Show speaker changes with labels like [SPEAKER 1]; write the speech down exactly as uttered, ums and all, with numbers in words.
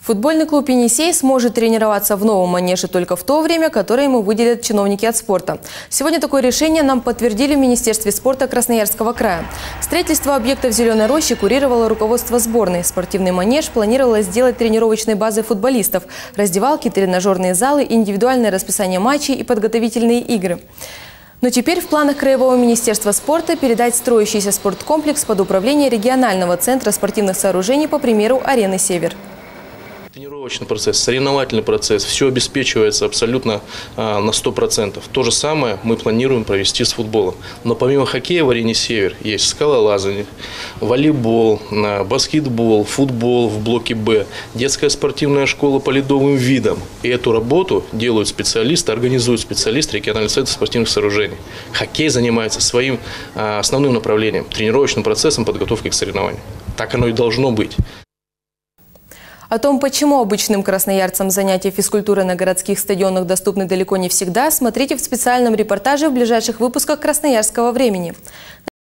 [SPEAKER 1] Футбольный клуб «Енисей» сможет тренироваться в новом манеже только в то время, которое ему выделят чиновники от спорта. Сегодня такое решение нам подтвердили в Министерстве спорта Красноярского края. Строительство объекта в Зеленой Роще курировало руководство сборной. Спортивный манеж планировалось сделать тренировочной базой футболистов, раздевалки, тренажерные залы, индивидуальное расписание матчей и подготовительные игры. Но теперь в планах Краевого министерства спорта передать строящийся спорткомплекс под управление регионального центра спортивных сооружений по примеру арены «Север».
[SPEAKER 2] Тренировочный процесс, соревновательный процесс, все обеспечивается абсолютно а, на сто процентов. То же самое мы планируем провести с футболом. Но помимо хоккея в арене «Север» есть скалолазание, волейбол, баскетбол, футбол в блоке «Б», детская спортивная школа по ледовым видам. И эту работу делают специалисты, организуют специалисты регионального центра спортивных сооружений. Хоккей занимается своим а, основным направлением, тренировочным процессом подготовки к соревнованиям. Так оно и должно быть.
[SPEAKER 1] О том, почему обычным красноярцам занятия физкультурой на городских стадионах доступны далеко не всегда, смотрите в специальном репортаже в ближайших выпусках «Красноярского времени».